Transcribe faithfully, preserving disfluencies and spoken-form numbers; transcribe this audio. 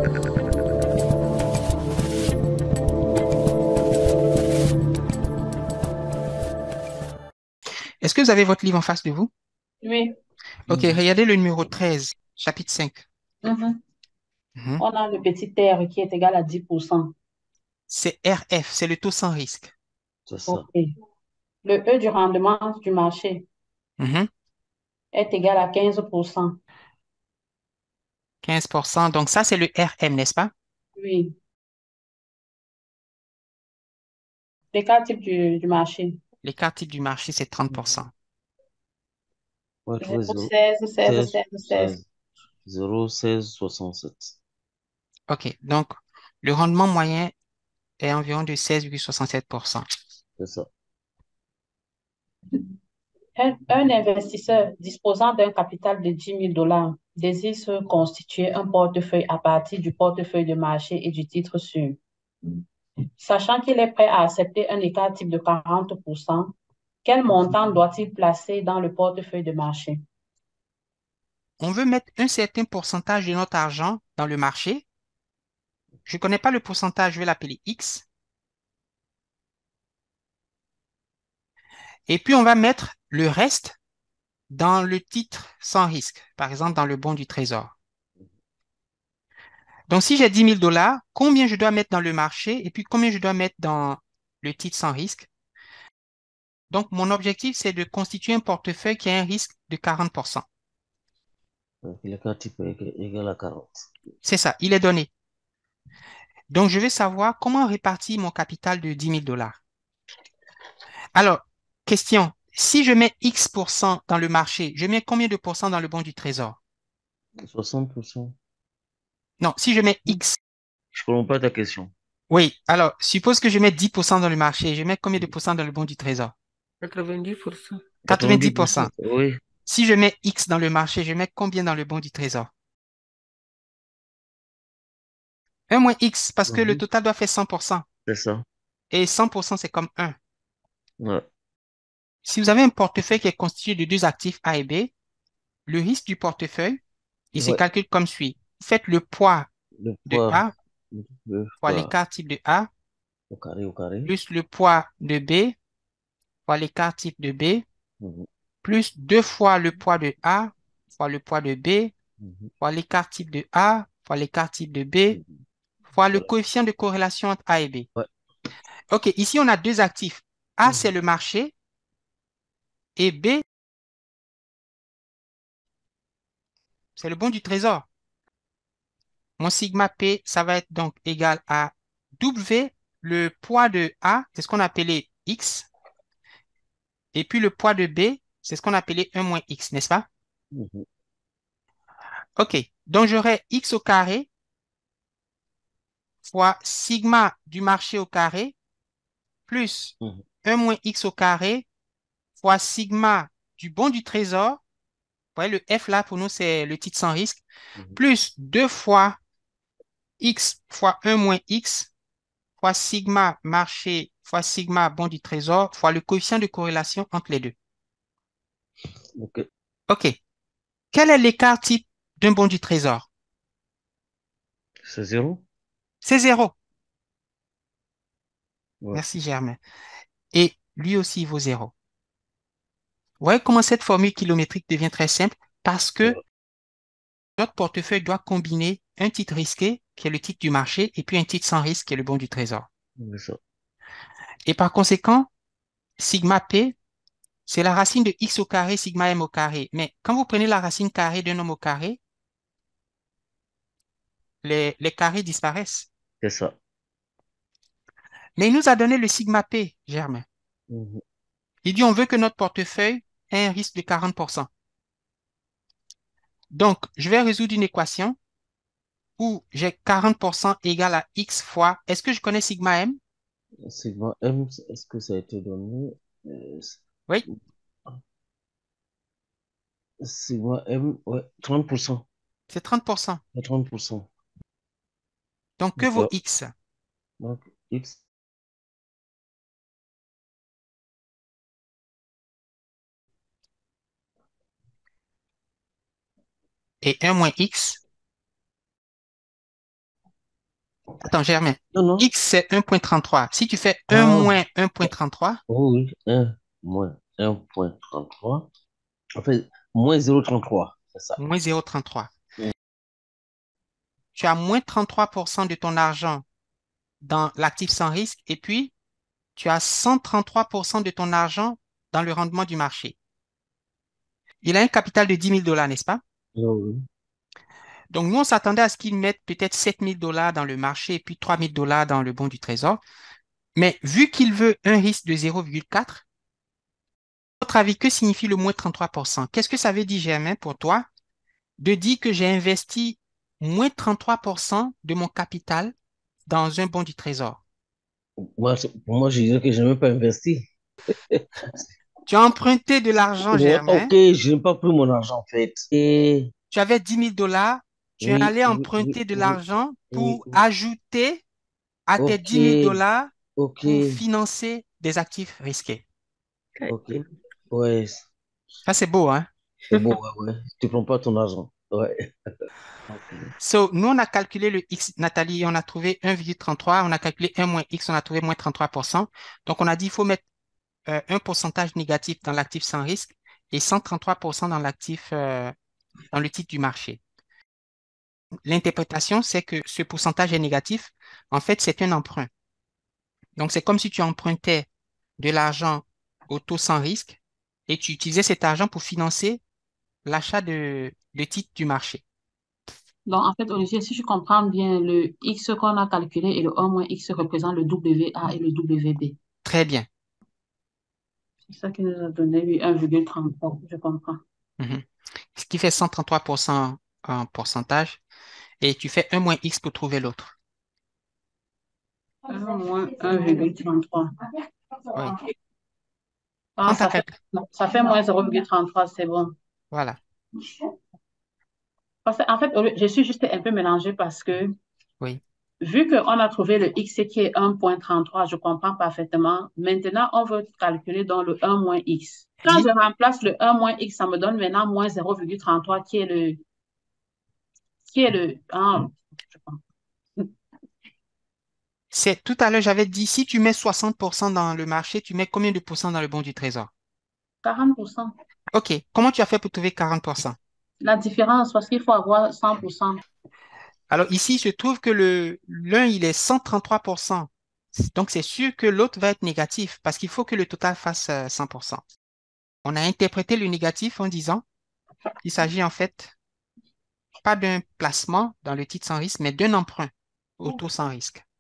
Est-ce que vous avez votre livre en face de vous? Oui. Ok, Mhm. regardez le numéro treize, chapitre cinq. Mhm. Mhm. On a le petit R qui est égal à dix pour cent. C'est R F, c'est le taux sans risque. C'est ça. OK. Le E du rendement du marché Mhm. est égal à quinze pour cent. quinze pour cent. Donc ça, c'est le R M, n'est-ce pas? Oui. L'écart type du, du marché. L'écart type du marché, c'est trente pour cent. On va trouver zéro, zéro, seize, seize, seize, seize, seize. seize, zéro, seize, soixante-sept. Ok, donc le rendement moyen est environ de seize virgule soixante-sept pour cent. C'est ça. Un, un investisseur disposant d'un capital de dix mille dollars désire se constituer un portefeuille à partir du portefeuille de marché et du titre sûr. Sachant qu'il est prêt à accepter un écart type de quarante pour cent, quel montant doit-il placer dans le portefeuille de marché? On veut mettre un certain pourcentage de notre argent dans le marché. Je ne connais pas le pourcentage, je vais l'appeler X. Et puis, on va mettre le reste dans le titre sans risque, par exemple dans le bon du trésor. Donc, si j'ai dix mille dollars, combien je dois mettre dans le marché et puis combien je dois mettre dans le titre sans risque? Donc, mon objectif, c'est de constituer un portefeuille qui a un risque de quarante pour cent. Donc, l'écart type est égal égal à quarante. C'est ça, il est donné. Donc, je vais savoir comment répartir mon capital de dix mille dollars. Alors, question, si je mets X pour cent dans le marché, je mets combien de pourcents dans le bon du trésor? soixante pour cent. Non, si je mets X, Je ne comprends pas ta question. oui, alors, suppose que je mets dix pour cent dans le marché, je mets combien de pourcents dans le bon du trésor? quatre-vingt-dix pour cent. quatre-vingt-dix quatre-vingt-dix pour pour cent. cent. Oui, Si je mets X dans le marché, je mets combien dans le bon du trésor? un moins X, parce que le mhm, total doit faire cent pour cent. c'est ça. Et cent pour cent, c'est comme un. Ouais. Si vous avez un portefeuille qui est constitué de deux actifs A et B, le risque du portefeuille, il se Ouais. calcule comme suit. Faites le poids Le de poids, A le fois poids l'écart type de A, au carré au carré. plus le poids de B fois l'écart type de B, Mhm, plus deux fois le poids de A fois le poids de B, mhm, fois l'écart type de A fois l'écart type de B, mhm. fois le Voilà. coefficient de corrélation entre A et B. Ouais. OK, ici, on a deux actifs. A, c'est Mhm, le marché et B, c'est le bon du trésor. Mon sigma P, ça va être donc égal à W, le poids de A, c'est ce qu'on appelait X, et puis le poids de B, c'est ce qu'on appelait un moins X, n'est-ce pas? mhm, OK, donc j'aurai X au carré fois sigma du marché au carré plus mhm, un moins X au carré fois sigma du bon du trésor. Vous voyez, le F là, pour nous, c'est le titre sans risque, mhm. plus deux fois X fois un moins X fois sigma marché fois sigma bon du trésor fois le coefficient de corrélation entre les deux. Ok. OK. Quel est l'écart type d'un bon du trésor? C'est zéro? C'est zéro. Ouais. Merci, Germain. Et lui aussi, il vaut zéro. Vous voyez comment cette formule kilométrique devient très simple? Parce que Ouais. notre portefeuille doit combiner un titre risqué, qui est le titre du marché, et puis un titre sans risque, qui est le bon du trésor. C'est ça. Et par conséquent, sigma P, c'est la racine de x au carré, sigma m au carré. Mais quand vous prenez la racine carrée d'un nombre au carré, les, les carrés disparaissent. C'est ça. Mais il nous a donné le sigma P, Germain. Mhm. Il dit on veut que notre portefeuille ait un risque de quarante pour cent. Donc, je vais résoudre une équation où j'ai quarante pour cent égal à x fois, est-ce que je connais sigma m? Sigma M, est-ce que ça a été donné? Euh, Oui, Sigma M, ouais, trente pour cent. c'est trente pour cent. trente pour cent. Donc, que vaut D'accord. x? Donc, X, Et un moins x, Attends, Germain. Non, non. X, c'est un virgule trente-trois. Si tu fais un Ah, moins un virgule trente-trois, oh oui, un moins un point trente-trois. En fait, moins zéro virgule trente-trois, c'est ça. moins zéro virgule trente-trois. Mm. Tu as moins trente-trois pour cent de ton argent dans l'actif sans risque et puis tu as cent trente-trois pour cent de ton argent dans le rendement du marché. Il a un capital de dix mille dollars, n'est-ce pas? Oh oui. Donc, nous, on s'attendait à ce qu'il mette peut-être sept mille dollars dans le marché et puis trois mille dollars dans le bon du trésor. Mais vu qu'il veut un risque de zéro virgule quatre, à votre avis, que signifie le moins trente-trois pour cent? Qu'est-ce que ça veut dire, Germain, pour toi, de dire que j'ai investi moins trente-trois pour cent de mon capital dans un bon du trésor? Moi, c'est- pour moi, je dirais que je n'ai même pas investi. Tu as emprunté de l'argent, Ouais, Germain. ok, je n'ai pas pris mon argent en fait. Et Tu avais dix mille dollars. Tu es oui, allé oui, oui, emprunter de oui, l'argent oui, pour oui. ajouter à tes Ok, dix mille dollars ok, pour financer des actifs risqués. ok. Ouais, Ça, c'est beau, hein? c'est beau, ouais, ouais. Tu prends pas ton argent. Ouais. Ok. So, nous, on a calculé le X, Nathalie, on a trouvé un virgule trente-trois, on a calculé un moins X, on a trouvé moins trente-trois pour cent. Donc, on a dit qu'il faut mettre euh, un pourcentage négatif dans l'actif sans risque et cent trente-trois pour cent dans l'actif, euh, dans le titre du marché. L'interprétation, c'est que ce pourcentage est négatif. En fait, c'est un emprunt. Donc, c'est comme si tu empruntais de l'argent au taux sans risque et tu utilisais cet argent pour financer l'achat de, de titres du marché. Donc, en fait, Olivier, si je comprends bien, le X qu'on a calculé et le un moins X représente le W A et le W B. Très bien. C'est ça qui nous a donné, oui, un virgule trente-trois, je comprends. Mhm. Ce qui fait cent trente-trois pour cent en pourcentage. Et tu fais un moins X pour trouver l'autre. un moins un virgule trente-trois. Oui. Ah, Prends ta ça fait, calcul. ça fait moins zéro virgule trente-trois, c'est bon. Voilà. Parce que, en fait, je suis juste un peu mélangée parce que Oui. vu qu'on a trouvé le X qui est un virgule trente-trois, je comprends parfaitement. Maintenant, on veut calculer dans le un moins X. Quand Dis, je remplace le un moins X, ça me donne maintenant moins zéro virgule trente-trois qui est le, qui est le, ah, je comprends. c'est tout à l'heure, j'avais dit, si tu mets soixante pour cent dans le marché, tu mets combien de pourcents dans le bon du trésor? quarante pour cent. OK. Comment tu as fait pour trouver quarante pour cent? La différence, parce qu'il faut avoir cent pour cent. Alors ici, il se trouve que le l'un, il est cent trente-trois pour cent. Donc, c'est sûr que l'autre va être négatif parce qu'il faut que le total fasse euh, cent pour cent. On a interprété le négatif en disant qu'il s'agit en fait pas d'un placement dans le titre sans risque, mais d'un emprunt au taux sans risque.